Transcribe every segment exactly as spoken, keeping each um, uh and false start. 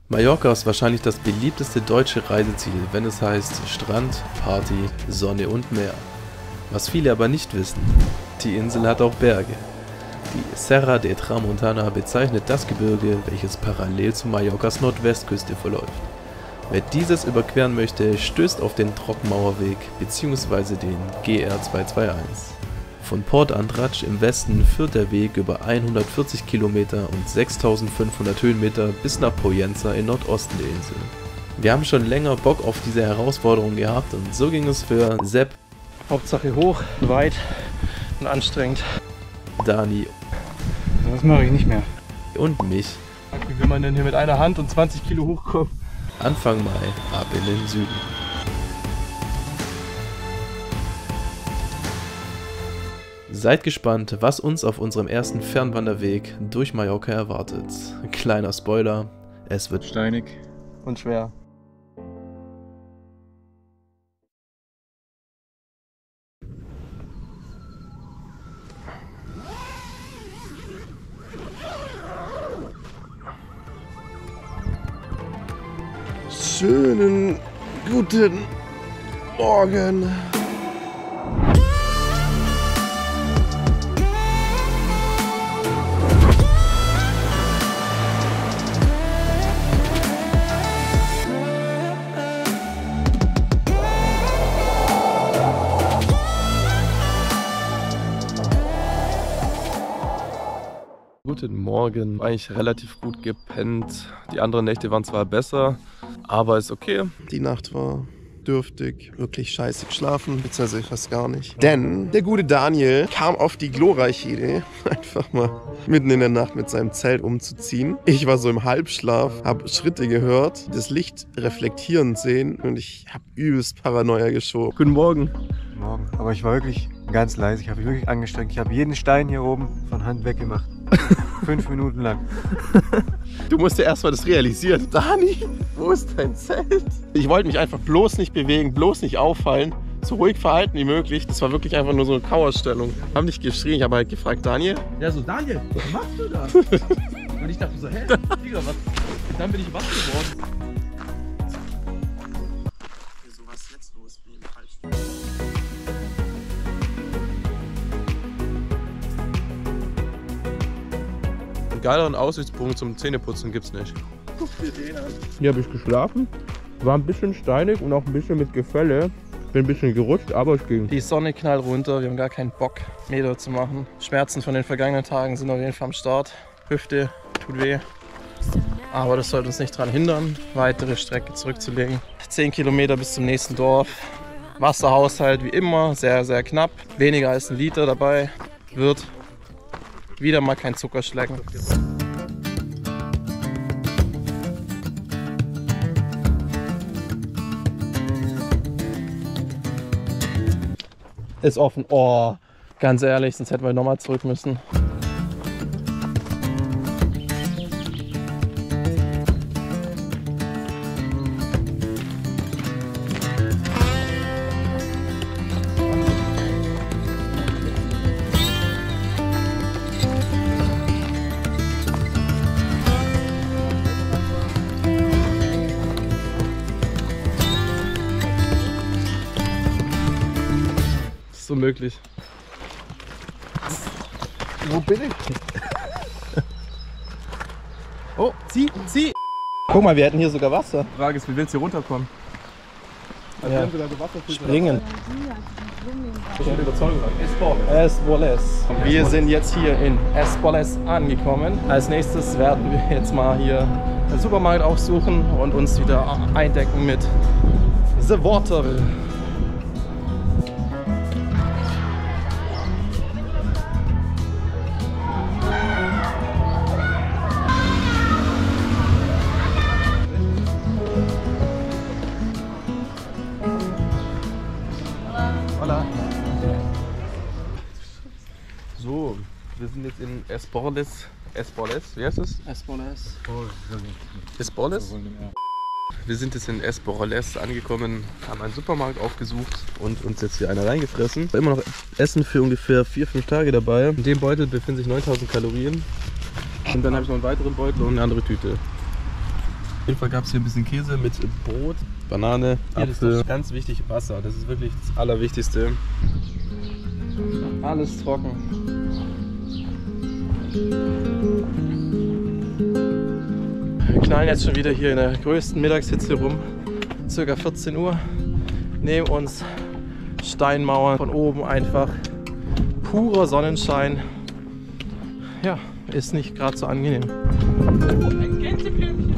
Mallorca ist wahrscheinlich das beliebteste deutsche Reiseziel, wenn es heißt Strand, Party, Sonne und Meer. Was viele aber nicht wissen, die Insel hat auch Berge. Die Serra de Tramontana bezeichnet das Gebirge, welches parallel zu Mallorcas Nordwestküste verläuft. Wer dieses überqueren möchte, stößt auf den Trockenmauerweg bzw. den G R zweihunderteinundzwanzig. Von Port Andratx im Westen führt der Weg über hundertvierzig Kilometer und sechstausendfünfhundert Höhenmeter bis nach Pollença im Nordosten der Insel. Wir haben schon länger Bock auf diese Herausforderung gehabt und so ging es für Sepp, Hauptsache hoch, weit und anstrengend. Dani, das mache ich nicht mehr. und mich. Wie will man denn hier mit einer Hand und zwanzig Kilo hochkommen? Anfang Mai ab in den Süden. Seid gespannt, was uns auf unserem ersten Fernwanderweg durch Mallorca erwartet. Kleiner Spoiler, es wird steinig und schwer. Schönen guten Morgen. Guten Morgen, eigentlich relativ gut gepennt. Die anderen Nächte waren zwar besser, aber ist okay. Die Nacht war dürftig, wirklich scheiße geschlafen, beziehungsweise fast gar nicht. Denn der gute Daniel kam auf die glorreiche Idee, einfach mal mitten in der Nacht mit seinem Zelt umzuziehen. Ich war so im Halbschlaf, habe Schritte gehört, das Licht reflektieren sehen und ich habe übelst Paranoia geschoben. Guten Morgen. Morgen. Aber ich war wirklich ganz leise, ich habe mich wirklich angestrengt. Ich habe jeden Stein hier oben von Hand weggemacht. Fünf Minuten lang. Du musst ja erstmal das realisieren. Dani, wo ist dein Zelt? Ich wollte mich einfach bloß nicht bewegen, bloß nicht auffallen. So ruhig verhalten wie möglich. Das war wirklich einfach nur so eine Kauerstellung. Haben nicht geschrien, ich habe halt gefragt, Daniel? Ja, so Daniel, was machst du da? Und ich dachte so, hä? Digga, was? Und dann bin ich wach geworden. So was jetzt los wie im Falsch. Einen geileren Aussichtspunkt zum Zähneputzen gibt's nicht. Guck dir den an. Hier habe ich geschlafen, war ein bisschen steinig und auch ein bisschen mit Gefälle. Bin ein bisschen gerutscht, aber es ging. Die Sonne knallt runter, wir haben gar keinen Bock, Meter zu machen. Schmerzen von den vergangenen Tagen sind auf jeden Fall am Start. Hüfte tut weh. Aber das sollte uns nicht daran hindern, weitere Strecke zurückzulegen. zehn Kilometer bis zum nächsten Dorf. Wasserhaushalt wie immer, sehr, sehr knapp. Weniger als ein Liter dabei. Wird wieder mal kein Zucker schlecken. Ist offen. Oh, ganz ehrlich, sonst hätten wir nochmal zurück müssen. So möglich. Wo bin ich? Oh, zieh, zieh! Guck mal, wir hätten hier sogar Wasser. Die Frage ist, wie willst du hier runterkommen? Ja. Springen. Espoles. Wir sind jetzt hier in Espoles angekommen. Als nächstes werden wir jetzt mal hier einen Supermarkt aufsuchen und uns wieder eindecken mit The Water. So, wir sind jetzt in Espoles. Espoles, wie heißt es? Espoles. Espoles? Wir sind jetzt in Espoles angekommen, haben einen Supermarkt aufgesucht und uns jetzt hier einer reingefressen. Immer noch Essen für ungefähr vier, fünf Tage dabei. In dem Beutel befinden sich neuntausend Kalorien. Und dann habe ich noch einen weiteren Beutel und eine andere Tüte. jeden Fall gab es hier ein bisschen Käse mit Brot, Banane, Apfel. Ganz wichtig, Wasser. Das ist wirklich das Allerwichtigste. Alles trocken. Wir knallen jetzt schon wieder hier in der größten Mittagshitze rum. Circa vierzehn Uhr. Neben uns Steinmauern, von oben einfach purer Sonnenschein. Ja, ist nicht gerade so angenehm. Ein Gänseblümchen.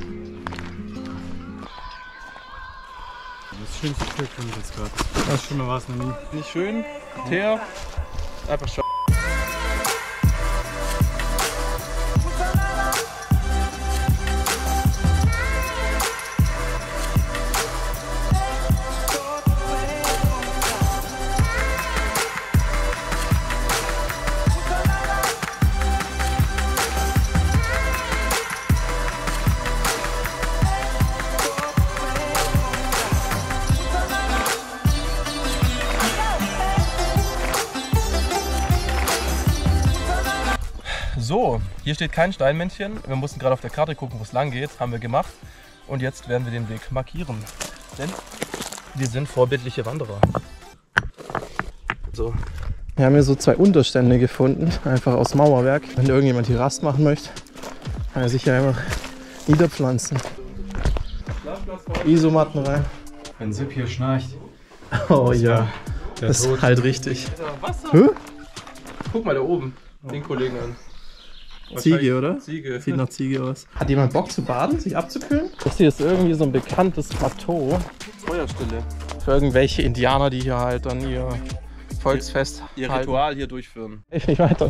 Das schönste Stück finde ich jetzt gerade. Das schlimmer war es noch nie. Nicht schön, Teer, einfach schön. So, hier steht kein Steinmännchen. Wir mussten gerade auf der Karte gucken, wo es lang geht. Haben wir gemacht. Und jetzt werden wir den Weg markieren. Denn wir sind vorbildliche Wanderer. So. Wir haben hier so zwei Unterstände gefunden, einfach aus Mauerwerk. Wenn irgendjemand hier Rast machen möchte, kann er sich ja immer niederpflanzen. Isomatten rein. Wenn Sipp hier schnarcht. Oh ja, der das ist Tod. halt richtig. Wasser. Hä? Guck mal da oben, den Kollegen an. Ziege, oder? Ziege. Sieht nach Ziege aus. Hat jemand Bock zu baden, sich abzukühlen? Das hier ist irgendwie so ein bekanntes Plateau. Feuerstelle. Für irgendwelche Indianer, die hier halt dann ihr Volksfest Ihr halten. Ritual hier durchführen. Ich nicht weiter.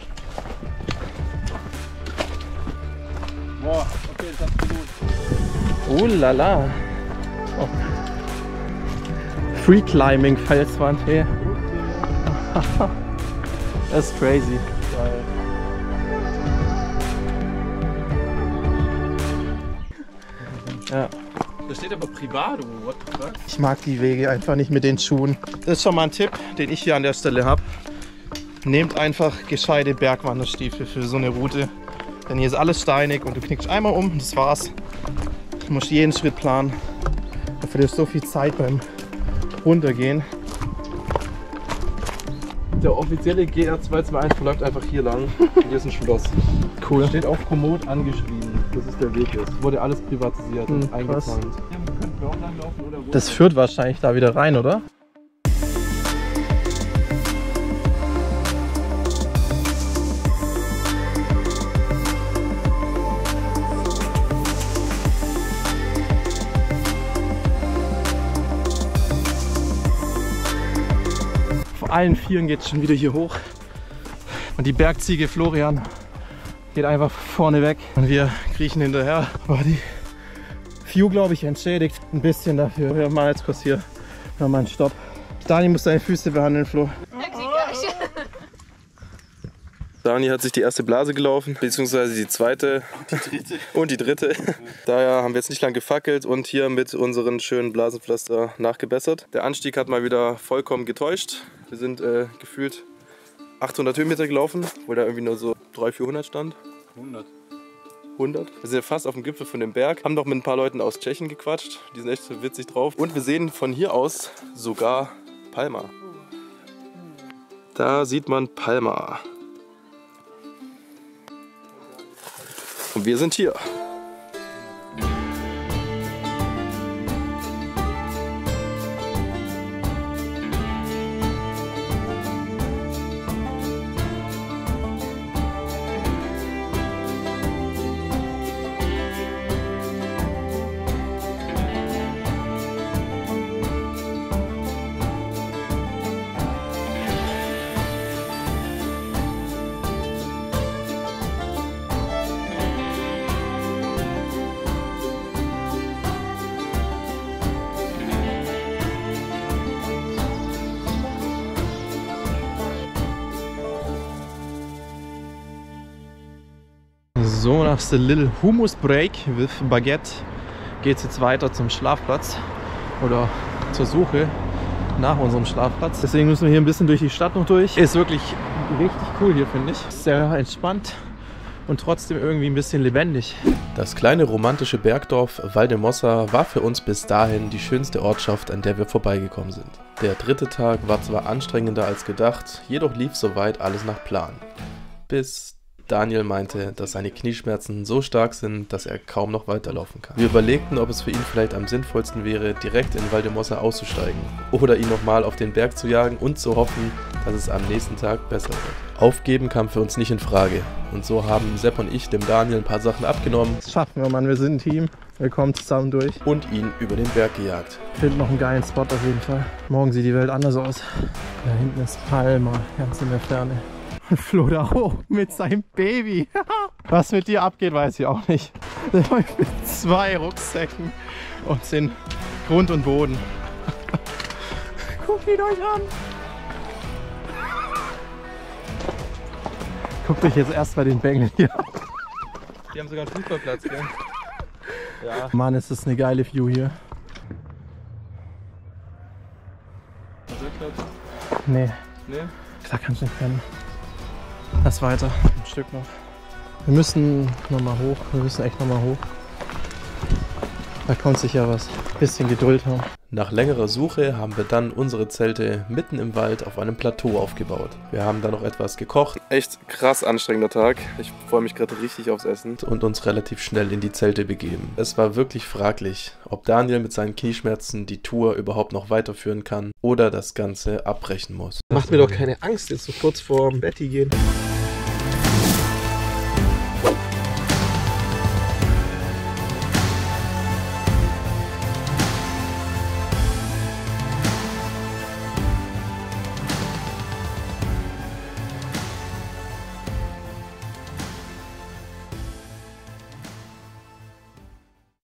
Boah, okay, das hat's gelohnt. Oh la la. Oh. Free Climbing Felswand, hey. Das ist crazy. Geil. Ja. Da steht aber Privado, what the fuck? Ich mag die Wege einfach nicht mit den Schuhen. Das ist schon mal ein Tipp, den ich hier an der Stelle habe. Nehmt einfach gescheite Bergwanderstiefel für so eine Route. Denn hier ist alles steinig und du knickst einmal um und das war's. Du musst jeden Schritt planen. Du verlierst so viel Zeit beim Runtergehen. Der offizielle G R zwei zwei eins verläuft einfach hier lang. Hier ist ein Schloss. Cool. Steht auf Komoot angeschrieben, dass es der Weg ist. Wurde alles privatisiert Hm, und eingezahlt. krass. Ja, wir könnten wir auch langlaufen oder wo? Das führt wahrscheinlich da wieder rein, oder? Vor allen Vieren geht es schon wieder hier hoch. Und die Bergziege Florian geht einfach vorne weg. Und wir kriechen hinterher. Aber die View, glaube ich, entschädigt ein bisschen dafür. Wir machen jetzt kurz hier nochmal einen Stopp. Dani muss deine Füße behandeln, Flo. Dani hat sich die erste Blase gelaufen, beziehungsweise die zweite die dritte. und die dritte. Daher haben wir jetzt nicht lang gefackelt und hier mit unseren schönen Blasenpflaster nachgebessert. Der Anstieg hat mal wieder vollkommen getäuscht. Wir sind äh, gefühlt achthundert Höhenmeter gelaufen, wo da irgendwie nur so dreihundert, vierhundert stand. hundert. hundert. Wir sind ja fast auf dem Gipfel von dem Berg, haben noch mit ein paar Leuten aus Tschechien gequatscht. Die sind echt so witzig drauf. Und wir sehen von hier aus sogar Palma. Da sieht man Palma. Und wir sind hier. So, nach the little hummus break with Baguette geht es jetzt weiter zum Schlafplatz oder zur Suche nach unserem Schlafplatz. Deswegen müssen wir hier ein bisschen durch die Stadt noch durch. Ist wirklich richtig cool hier, finde ich. Sehr entspannt und trotzdem irgendwie ein bisschen lebendig. Das kleine romantische Bergdorf Valdemossa war für uns bis dahin die schönste Ortschaft, an der wir vorbeigekommen sind. Der dritte Tag war zwar anstrengender als gedacht, jedoch lief soweit alles nach Plan. Bis Daniel meinte, dass seine Knieschmerzen so stark sind, dass er kaum noch weiterlaufen kann. Wir überlegten, ob es für ihn vielleicht am sinnvollsten wäre, direkt in Valdemossa auszusteigen oder ihn nochmal auf den Berg zu jagen und zu hoffen, dass es am nächsten Tag besser wird. Aufgeben kam für uns nicht in Frage und so haben Sepp und ich dem Daniel ein paar Sachen abgenommen. Das schaffen wir, Mann, wir sind ein Team, wir kommen zusammen durch. Und ihn über den Berg gejagt. Finden noch einen geilen Spot auf jeden Fall. Morgen sieht die Welt anders aus. Da hinten ist Palma, ganz in der Ferne. Und Flo da hoch mit seinem Baby. Was mit dir abgeht, weiß ich auch nicht. Der läuft mit zwei Rucksäcken und sind Grund und Boden. Guckt ihn euch an. Guckt euch jetzt erst mal den Bengel hier an. Die haben sogar einen Fußballplatz, gell? Ja. Mann, ist das eine geile View hier. Nee, Nee? da kannst du nicht pennen. Lass weiter, ein Stück noch. Wir müssen nochmal hoch, wir müssen echt nochmal hoch. Da kommt sicher was. Bisschen Geduld haben. Nach längerer Suche haben wir dann unsere Zelte mitten im Wald auf einem Plateau aufgebaut. Wir haben dann noch etwas gekocht. Echt krass anstrengender Tag. Ich freue mich gerade richtig aufs Essen. Und uns relativ schnell in die Zelte begeben. Es war wirklich fraglich, ob Daniel mit seinen Knieschmerzen die Tour überhaupt noch weiterführen kann oder das Ganze abbrechen muss. Macht mir doch keine Angst, jetzt so kurz vor dem Betty gehen.